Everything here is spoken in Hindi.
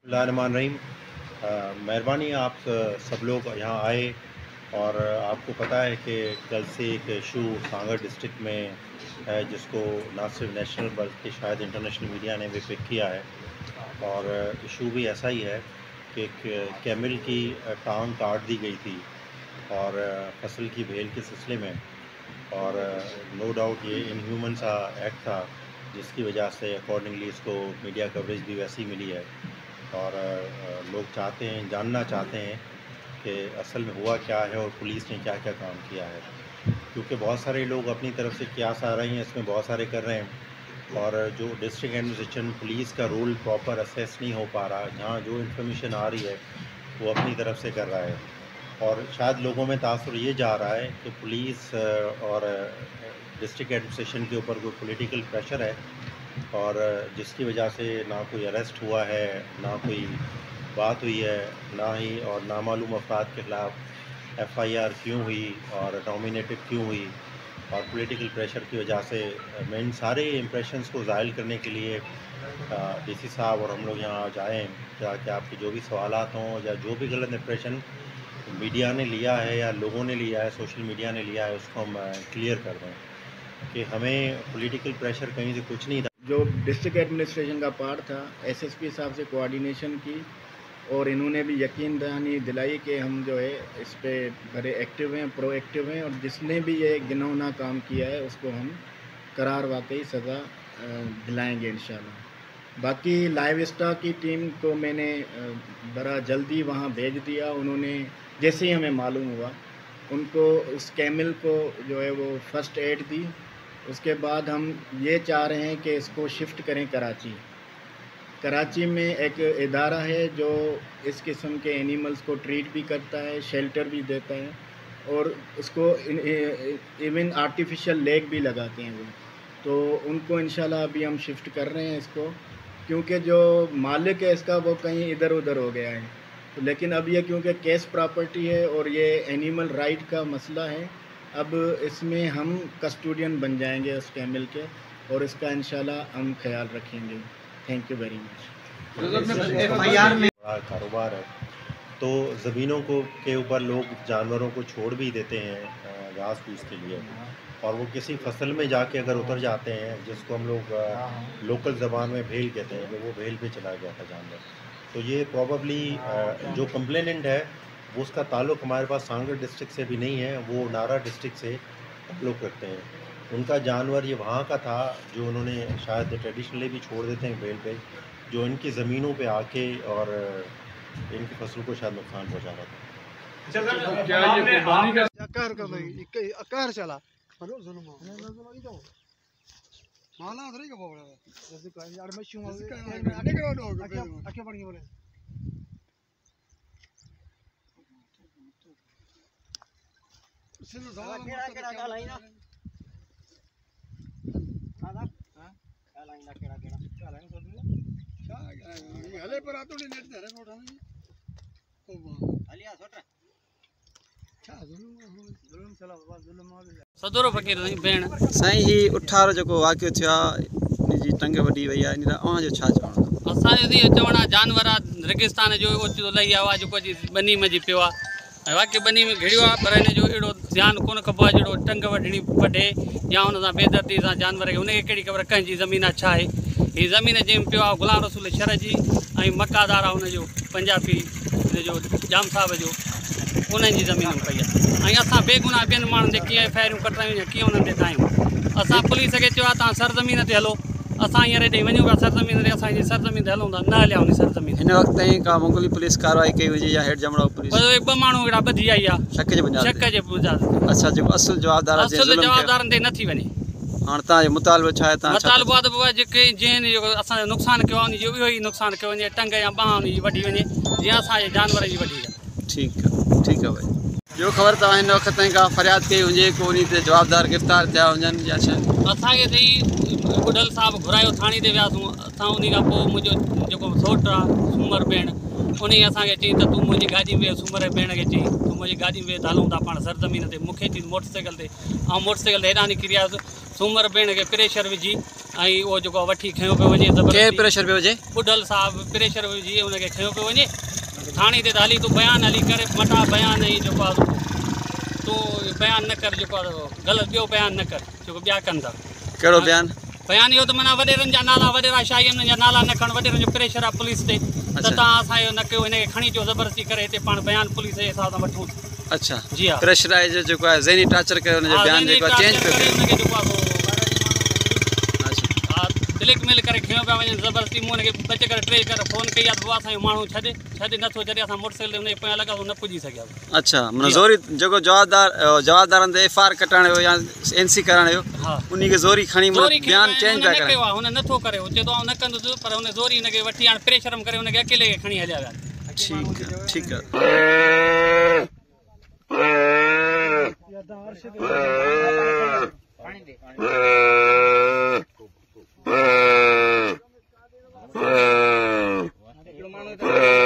बिस्मिल्लाहिर्रहमानिर्रहीम। मेहरबानी आप सब लोग यहाँ आए और आपको पता है कि कल से एक इशू सांगर डिस्ट्रिक्ट में है जिसको ना सिर्फ नेशनल बल्कि शायद इंटरनेशनल मीडिया ने भी पिक किया है। और इशू भी ऐसा ही है कि कैमल की टांग काट दी गई थी और फसल की भेल के सिलसिले में, और नो डाउट ये इनह्यूमन सा एक्ट था जिसकी वजह से अकॉर्डिंगली इसको मीडिया कवरेज भी वैसी मिली है। और लोग चाहते हैं, जानना चाहते हैं कि असल में हुआ क्या है और पुलिस ने क्या क्या काम किया है, क्योंकि बहुत सारे लोग अपनी तरफ से कियास आ रही हैं, इसमें बहुत सारे कर रहे हैं और जो डिस्ट्रिक्ट एडमिनिस्ट्रेशन पुलिस का रोल प्रॉपर असेस नहीं हो पा रहा। जहाँ जो इन्फॉर्मेशन आ रही है वो अपनी तरफ से कर रहा है और शायद लोगों में तासुर ये जा रहा है कि पुलिस और डिस्ट्रिक्ट एडमिनिस्ट्रेशन के ऊपर कोई पॉलिटिकल प्रेशर है और जिसकी वजह से ना कोई अरेस्ट हुआ है, ना कोई बात हुई है, ना ही और नामालूम अफराद के ख़िलाफ़ FIR क्यों हुई और नॉमिनेटेड क्यों हुई और पॉलिटिकल प्रेशर की वजह से। मैं इन सारे इम्प्रेशंस को ज़ाहिर करने के लिए DC साहब और हम लोग यहाँ आज आए हैं ताकि आपके जो भी सवालात हों या जो भी गलत इम्प्रेशन मीडिया ने लिया है या लोगों ने लिया है, सोशल मीडिया ने लिया है, उसको हम क्लियर कर दें कि हमें पॉलिटिकल प्रेशर कहीं से कुछ नहीं था। जो डिस्ट्रिक्ट एडमिनिस्ट्रेशन का पार्ट था, SSP साहब से कोऑर्डिनेशन की और इन्होंने भी यकीन दहानी दिलाई कि हम जो है इस पे बड़े एक्टिव हैं, प्रोएक्टिव हैं और जिसने भी ये घिनौना काम किया है उसको हम करार वाकई सज़ा दिलाएंगे इंशाल्लाह। बाकी लाइव स्टॉक की टीम को मैंने बड़ा जल्दी वहाँ भेज दिया। उन्होंने जैसे ही हमें मालूम हुआ उनको उस कैमल को जो है वो फर्स्ट एड दी। उसके बाद हम ये चाह रहे हैं कि इसको शिफ्ट करें कराची में एक इदारा है जो इस किस्म के एनिमल्स को ट्रीट भी करता है, शेल्टर भी देता है और उसको इवन आर्टिफिशियल लेक भी लगाते हैं वो। तो उनको इंशाल्लाह अभी हम शिफ्ट कर रहे हैं इसको, क्योंकि जो मालिक है इसका वो कहीं इधर उधर हो गया है। तो लेकिन अब ये क्योंकि केस प्रॉपर्टी है और ये एनिमल राइट का मसला है, अब इसमें हम कस्टोडियन बन जाएंगे उस कैमल के और इसका इंशाल्लाह हम ख्याल रखेंगे। Thank you very much. बड़ा कारोबार है तो ज़मीनों को के ऊपर लोग जानवरों को छोड़ भी देते हैं घास फूस के लिए, और वो किसी फसल में जाके अगर उतर जाते हैं जिसको हम लोग लोकल ज़बान में भेल कहते हैं, तो वो भेल पे चला गया था जानवर। तो ये प्रॉबली जो कंप्लेनेंट है वो उसका ताल्लुक़ हमारे पास सांगर डिस्ट्रिक्ट से भी नहीं है, वो नारा डिस्ट्रिक्ट से लोग रखते हैं। उनका जानवर ये वहाँ का था जो उन्होंने शायद ट्रेडिशनली भी छोड़ देते हैं भेल पे, जो इनकी ज़मीनों पे आके और इनकी फसल को शायद नुकसान पहुँचा रहा था। क्या ये कुर्बानी का चला माला उधर ही का बोल रहा है जैसे कोई यार मैं शूं आने के डॉग आके पड़ गए बोले सिर्फ सवाल केड़ा लाई ना आधा क्या लाई ना केड़ा क्या लाई ना क्या हले पर आतो ने नेट धरे मोटा नहीं ओ वाह अलिया छोटा सदरो फकीर भेण साईं ही 18 जो वाक़ियो थियो जी टंग वडी वई आहे इन जो छा चवण असां जो चवण जानवर रेगिस्तान जो ओचितो लई आवा जो जी बनी में जी पियो आहे वाकई बनी में घिड़ियो आहे, पर इन जो एड़ो ध्यान कोन खपो आहे जहिड़ो टंग वढणी वढे या उन सां बेदर्दी सां जानवर खे उनखे कहिड़ी ख़बर कंहिंजी ज़मीन छा आहे। हीअ ज़मीन जंहिं पियो आहे ग़ुलाम रसूल शर जी ऐं मकादार आहे हुनजो पंजाबी हुनजो जाम साहब जो उन्हनि जी ज़मीन पई आहे ऐं असां बेगुनाह ॿियनि माण्हुनि ते कीअं FIR कटायूं या कीअं उन्हनि ते ठाहियूं। असां पुलिस खे चयो आहे तव्हां सरज़मीन ते हलो, असां हींअर हेॾे वञूं था सरज़मीन ते, असांजी सरज़मीन ते हलूं था, न हलिया उन सरज़मीन। हिन वक़्त ताईं का मुगली पुलिस कार्रवाई कई हुई या हेड जमड़ा पुलिस 2 माण्हू अहिड़ा ॿधी आई आहे शक जे बुनियाद ते। अच्छा जो असुल जवाबदारनि ते नथी वञे। हाणे तव्हांजो मुतालबो छा आहे? मुतालबो आहे त बाबा जेके जंहिं असांजो नुक़सानु कयो आहे उनजो इहो ई नुक़सानु कयो वञे, टंग या बांह उनजी वढी वञे जीअं असांजे जानवर जी वढी आहे। ठीक है भाई। जो ख़बर तव्हां हिन वक़्त ताईं का फ़रियाद कई हुजे को उन ते जवाबदार गिरफ़्तार थिया हुजनि या छा? असांखे त ई बुडल साहब घुरायो थाणे ते वियासीं। असां उन खां पोइ मुंहिंजो जेको सौटु आहे सूमर भेण उन असांखे चई त तूं मुंहिंजी गाॾी में सूमर भेण खे चई तूं मुंहिंजी गाॾी में हलूं था पाण सरज़मीन ते मूंखे चई मोटरसाइकिल ते ऐं मोटरसाइकिल ते हेॾां निकिरी आयुसि सूमर भेण खे प्रेशर विझी ऐं उहो जेको वठी खयो पियो वञे केरु प्रेशर पियो हुजे ॿुढल साहिबु प्रेशर विझी हुनखे खयो पियो वञे थाणे ते त हली तूं बयानु हली करे मटा बयानु ऐं जेको आहे तूं बयानु न कर जेको आहे ग़लति ॿियो बयानु न कर जेको ॿिया कनि था कहिड़ो बयानु बयानु इहो त माना वॾेरनि जा नाला वॾेरा शाही जा नाला न खणनि वॾेरनि जो प्रेशर आहे पुलिस ते त तव्हां असांजो न कयो हिनखे खणी अचो ज़बरदस्ती करे हिते पाण बयानु पुलिस जे हिसाब सां वठूं अच्छा जी हा प्रेशराइज जेको आहे ज़हनी टार्चर करे हुनजो बयानु जेको आहे चेंज पियो हुनखे जेको आहे हा ब्लैकमेल करे खयो पिया वञनि ज़बरदस्ती मूं हुनखे बचे करे टे करे फ़ोन कई आहे त पोइ असांजो माण्हू छॾे नथो छॾे असां मोटरसाइकिल ते हुनखे पिया लॻा न पुॼी सघिया अच्छा माना ज़ोरी जेको जवाबदारनि ते FIR कटाइण जो या NC कराइण जो हा उन खे ज़ोरी खणी बयानु चेंज पिया करे हुन नथो करे चए थो न कंदुसि पर हुन ज़ोरी हिनखे वठी हाणे प्रेशर करे हुनखे अकेले खे खणी हलिया विया ठीक है हिकिड़ो माण्हू